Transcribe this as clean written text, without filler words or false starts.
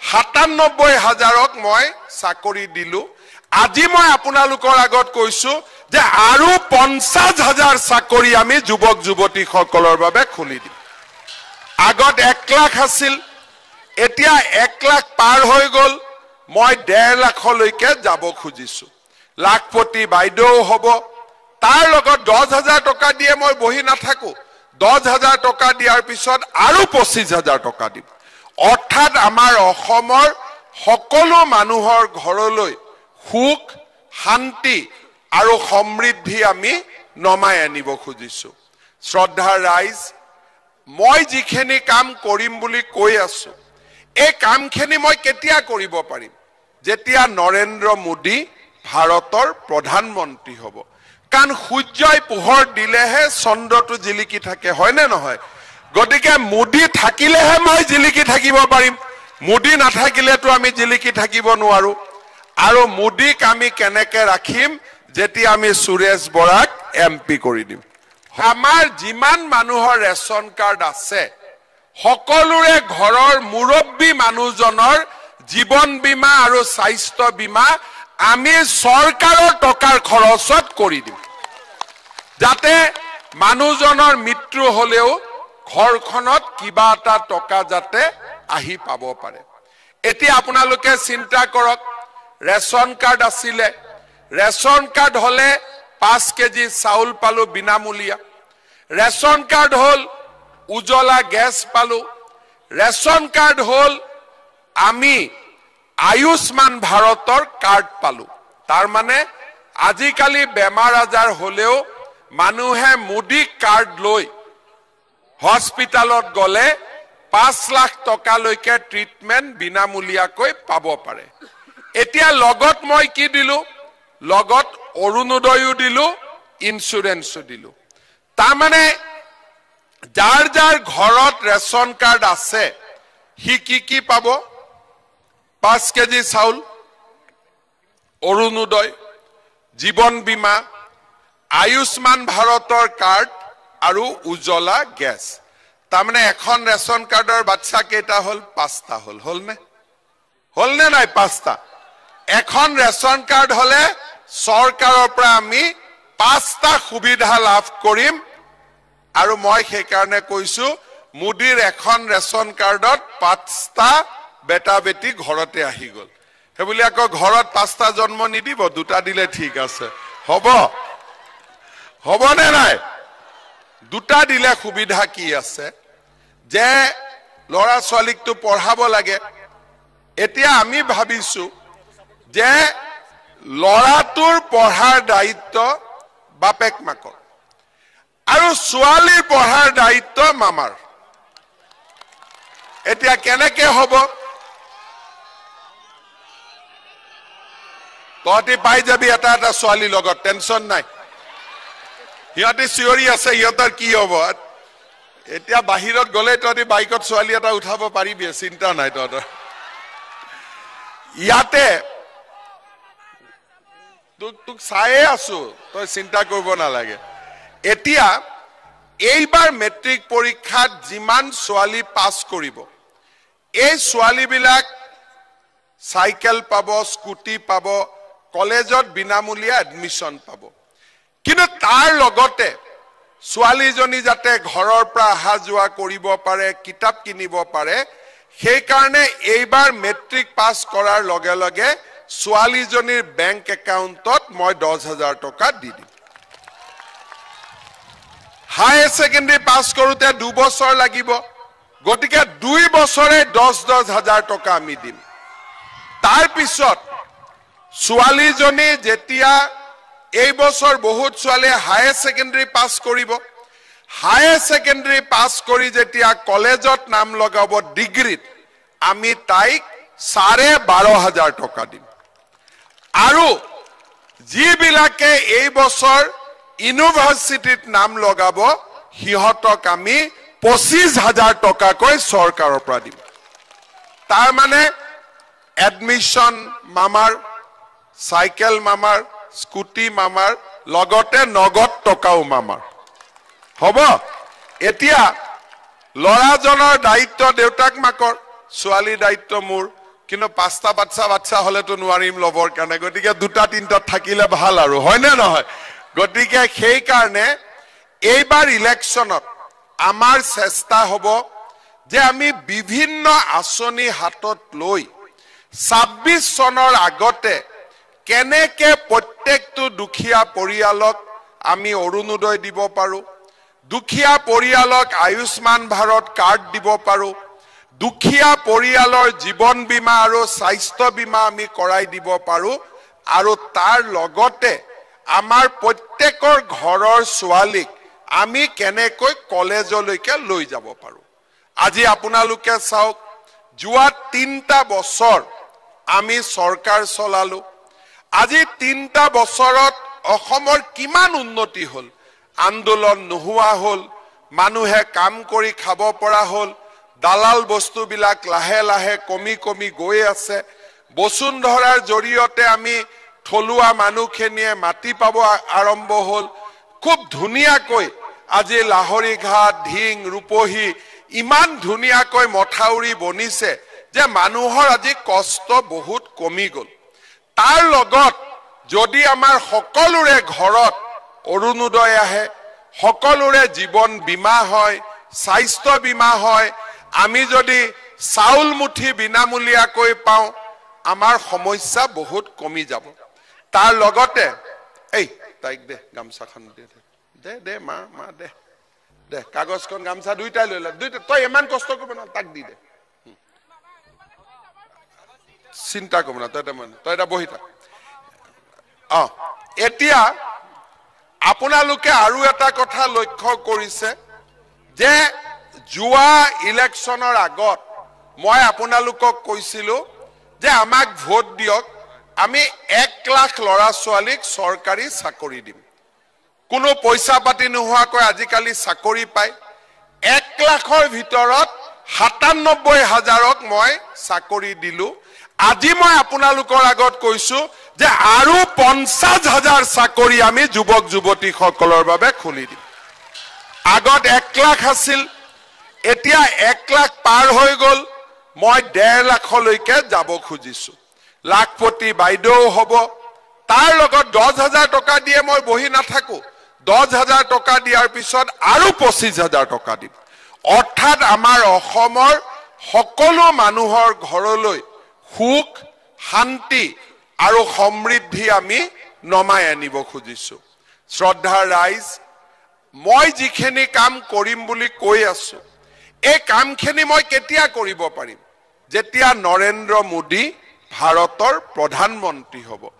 97,000ক মই চাকৰি দিলো আজি মই আপোনালোকৰ আগত কৈছো যে আৰু 50,000 চাকৰি আমি যুৱক যুৱতীসকলৰ বাবে খুলি দিম আগত 1 লাখ আছিল এতিয়া 1 লাখ পাৰ হৈ গল মই 1.5 লাখলৈকে যাব খুজিছো লাখপতি বাইদেউ হ'ব তাৰ লগত 10,000 টকা দিয়ে মই বহি নাথাকো 10,000 টকা দিয়াৰ পিছত আৰু 25,000 টকা দিম অৰ্থাৎ আমাৰ অসমৰ সকলো মানুহৰ ঘৰলৈ সুখ শান্তি আৰু সমৃদ্ধি আমি নমাই আনিব খুজিছো শ্ৰদ্ধাৰ ৰাইজ মই যিখিনি কাম কৰিম বুলি কৈ আছো এই কামখিনি মই কেতিয়া কৰিব পাৰিম যেতিয়া নৰেন্দ্ৰ মোদী ভাৰতৰ প্ৰধানমন্ত্ৰী হ'ব কাৰণ সূৰ্যই পোহৰ দিলেহে চন্দ্ৰটো জিলিকি থাকে হয় নে নহয় গতিকে মোদী থাকিলেহে মই জিলিকি থাকিব পাৰিম মোদী নাথাকিলেতো আমি জিলিকি থাকিব নোৱাৰো আৰু মোদীক আমি কেনেকে ৰাখিম যেতিয়া আমি সুৰেশ বৰাক এমপি কৰি দিম আমাৰ যিমান মানুহৰ ৰেচন কাৰ্ড আছে সকলোৰে ঘৰৰ মুৰব্বী মানুহজনৰ জীৱন বীমা আৰু স্বাস্থ্য বীমা আমি চৰকাৰৰ টকাৰ খৰচত কৰি দিম যাতে মানুহজনৰ মৃত্যু হলেও ঘৰখনত কিবা এটা টকা যাতে আহি পাব পাৰে এতিয়া আপোনালোকে চিন্তা কৰক ৰেচন কাৰ্ড আছিলে ৰেচন কাৰ্ড হলে 5 কেজি চাউল পালো বিনামূলীয়া ৰেচন কাৰ্ড হল উজলা গ্যাস পালো ৰেচন কাৰ্ড হল আমি আয়ুষ্মান ভাৰতৰ কাৰ্ড পালো তাৰ মানে আজিকালি বেমাৰ আজাৰ হলেও মানুহে মোদী কাৰ্ড লৈ হস্পিটালত গলে 5 লাখ টকা লৈকে ট্ৰিটমেন্ট বিনামূলীয়াকৈ পাব পাৰে এতিয়া লগত মই কি দিলো লগত অৰুণোদয়ও দিলো ইন্সুৰেন্সও দিলো তাৰ মানে যাৰ যাৰ ঘৰত ৰেচন কাৰ্ড আছে হি কি পাব 5 কেজি চাউল অৰুণোদয় জীৱন বীমা আয়ুষ্মান ভাৰতৰ কাৰ্ড আৰু উজলা গ্যাস তাৰ মানে এখন ৰেচন কাৰ্ডৰ বাচ্চা কেইটা হল 5টা হলনে নাই 5টা এখন ৰেচন কাৰ্ড হলে চৰকাৰৰ পৰা আমি 5টা সুবিধা লাভ কৰিম আৰু মই সেই কাৰণে কৈছো মোদীৰ এখন ৰেচন কাৰ্ডত 5টা বেটা বেটি ঘৰতে আহি গল হেবুলি আকৌ ঘৰত 5টা জন্ম নিদিব 2টা দিলে ঠিক আছে হ'ব নে নাই 2টা দিলে সুবিধা কি আছে যে লৰা ছোৱালীকটো পঢ়াব লাগে এতিয়া আমি ভাবিছো যে লৰাটোৰ পঢ়াৰ দায়িত্ব বাপেক মাকৰ আৰু ছোৱালীৰ পঢ়াৰ দায়িত্ব মামাৰ এতিয়া কেনেকে হ'ব তহঁতি পাই যাবি এটা ছোৱালী লগত টেনচন নাই সিহঁতে চিঞৰি আছে সিহঁতৰ কি হ'ব এতিয়া বাহিৰত গলে তহঁতি বাইকত ছোৱালী এটা উঠাব পাৰিবি চিন্তা নাই তহঁতৰ ইয়াতে তোক চায়ে আছো তই চিন্তা কৰিব নালাগে এতিয়া এইবাৰ মেট্ৰিক পৰীক্ষাত যিমান ছোৱালী পাছ কৰিব এই ছোৱালীবিলাক সাইকেল পাব স্কুটি পাব কলেজত বিনামূলীয়া এডমিশন পাব কিন্তু তাৰ লগতে ছোৱালীজনী যাতে ঘৰৰ পৰা আহা যোৱা কৰিব পাৰে কিতাপ কিনিব পাৰে সেই কাৰণে এইবাৰ মেট্ৰিক পাছ কৰাৰ লগে লগে ছোৱালীজনীৰ বেংক একাউণ্টত মই 10,000 টকা দি দিম হায়াৰ সেকেন্ডাৰী পাছ কৰোতে 2 বছৰ লাগিব গতিকে 2 বছৰে 10,000 টকা আমি দিম তাৰ পিছত ছোৱালীজনী যেতিয়া এই বছৰ বহুত ছোৱালীয়ে হায়াৰ সেকেন্ডাৰী পাছ কৰিব হায়াৰ সেকেন্ডাৰী পাছ কৰি যেতিয়া কলেজত নাম লগাব ডিগ্ৰীত আমি তাইক 12,500 টকা দিম আৰু যিবিলাকে এই বছৰ ইউনিভাৰ্সিটিত নাম লগাব হিহঁতক আমি 25,000 টকাকৈ চৰকাৰৰ পৰা দিম তাৰ মানে এডমিশন মামাৰ সাইকেল মামাৰ স্কুটি মামাৰ লগতে নগদ টকাও মামাৰ হ'ব এতিয়া লৰাজনৰ দায়িত্ব দেউতাক মাকৰ ছোৱালী দায়িত্ব মোৰ কিন্তু 5টা বাচ্চা হলেতো নোৱাৰিম লবৰ কাৰণে গতিকে 2টা 3টা থাকিলে ভাল আৰু হয় নে নহয় গতিকে সেই কাৰণে এইবাৰ ইলেকশ্যনত আমাৰ চেষ্টা হ'ব যে আমি বিভিন্ন আঁচনি হাতত লৈ 26 চনৰ আগতে কেনেকে প্ৰত্যেকটো দুখীয়া পৰিয়ালক আমি অৰুণোদয় দিব পাৰো দুখীয়া পৰিয়ালক আয়ুষ্মান ভাৰত কাৰ্ড দিব পাৰো দুখীয়া পৰিয়ালৰ জীৱন বীমা আৰু স্বাস্থ্য বীমা আমি কৰাই দিব পাৰো আৰু তাৰ লগতে আমাৰ প্ৰত্যেকৰ ঘৰৰ ছোৱালীক আমি কেনেকৈ কলেজলৈকে লৈ যাব পাৰো আজি আপোনালোকে চাওক যোৱা 3টা বছৰ আমি চৰকাৰ চলালো আজি 3টা বছৰত অসমৰ কিমান উন্নতি হল আন্দোলন নোহোৱা হল মানুহে কাম কৰি খাব পৰা হল দালাল বস্তুবিলাক লাহে লাহে কমি গৈ আছে বসুন্ধৰাৰ জৰিয়তে আমি থলুৱা মানুহখিনিয়ে মাটি পাব আৰম্ভ হল খুব ধুনীয়াকৈ আজি লাহৰি ঘাট ঢিং ৰূপহী ইমান ধুনীয়াকৈ মথাউৰি বনিছে যে মানুহৰ আজি কষ্ট বহুত কমি গল তাৰ লগত যদি আমাৰ সকলোৰে ঘৰত অৰুণোদয় আহে সকলোৰে জীৱন বীমা হয় স্বাস্থ্য বীমা হয় আমি যদি চাউল মুঠি বিনামূলীয়াকৈ পাওঁ আমাৰ সমস্যা বহুত কমি যাব তাৰ লগতে এই তাইক দে গামছাখন দে মা দে কাগজখন গামছা দুইটাই লৈ ল দুইটা তই ইমান কষ্ট কৰিব না তাক দি দে চিন্তা কৰিব না তই এটা বহি থাক এতিয়া আপোনালোকে আৰু এটা কথা লক্ষ্য কৰিছে যে যোৱা ইলেকশ্যনৰ আগত মই আপোনালোকক কৈছিলো যে আমাক ভোট দিয়ক আমি 1 লাখ ল'ৰা ছোৱালীক চৰকাৰী চাকৰি দিম কোনো পইচা পাতি নোহোৱাকৈ আজিকালি চাকৰি পায় 1 লাখৰ ভিতৰত ৯৭,০০০ক মই চাকৰি দিলো আজি মই আপোনালোকৰ আগত কৈছো যে আৰু ৫০,০০০ চাকৰি আমি যুৱক যুৱতীসকলৰ বাবে খুলি দিম আগত 1 লাখ আছিল এতিয়া 1 লাখ পাৰ হৈ গল মই 1.5 লাখলৈকে যাব খুজিছো লাখপতি বাইদেউ হ'ব তাৰ লগত 10,০০০ টকা দিয়ে মই বহি নাথাকো 10,০০০ টকা দিয়াৰ পিছত আৰু 25,০০০ টকা দিম অৰ্থাৎ আমাৰ অসমৰ সকলো মানুহৰ ঘৰলৈ সুখ শান্তি আৰু সমৃদ্ধি আমি নমাই আনিব খুজিছো শ্ৰদ্ধাৰ ৰাইজ মই যিখিনি কাম কৰিম বুলি কৈ আছো এই কামখিনি মই কেতিয়া কৰিব পাৰিম যেতিয়া নৰেন্দ্ৰ মোদী ভাৰতৰ প্ৰধানমন্ত্ৰী হ'ব